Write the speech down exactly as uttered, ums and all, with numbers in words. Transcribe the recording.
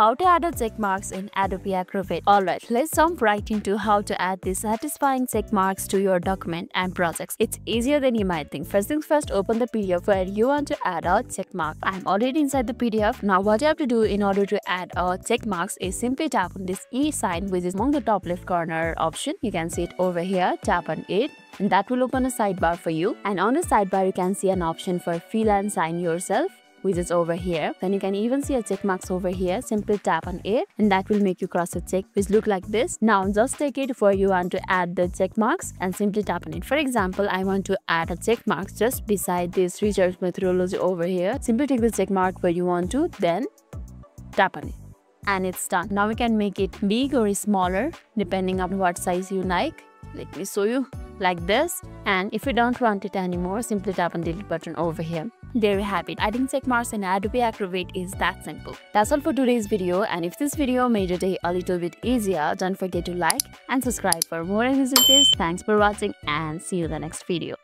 How to add a check marks in Adobe Acrobat. Alright, let's jump right into how to add these satisfying check marks to your document and projects. It's easier than you might think. First things first, open the P D F where you want to add a check mark. I'm already inside the P D F. Now what you have to do in order to add a check marks is simply tap on this E sign, which is among the top left corner option. You can see it over here. Tap on it and that will open a sidebar for you. And on the sidebar you can see an option for fill and sign yourself, which is over here. Then you can even see a check marks over here. Simply tap on it and that will make you cross a check which look like this. Now just take it where you want to add the check marks and simply tap on it. For example, I want to add a check marks just beside this research methodology over here. Simply take the check mark where you want to, then tap on it and it's done. Now we can make it big or smaller depending on what size you like. Let me show you, like this. And if you don't want it anymore, simply tap on the delete button over here. There you have it. Adding check marks in Adobe Acrobat is that simple. That's all for today's video, and if this video made your day a little bit easier, don't forget to like and subscribe for more amazing tips. Thanks for watching and see you in the next video.